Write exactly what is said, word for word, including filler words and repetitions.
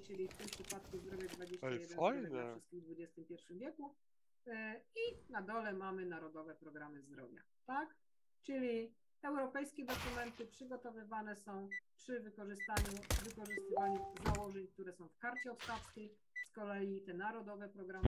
czyli w tym przypadku Zdrowie dwadzieścia Ej, jeden, Zdrowie dla fajne. wszystkich w dwudziestym pierwszym wieku. I na dole mamy Narodowe Programy Zdrowia, tak? Czyli europejskie dokumenty przygotowywane są przy wykorzystaniu, wykorzystywaniu założeń, które są w karcie ottawskiej. Z kolei te Narodowe Programy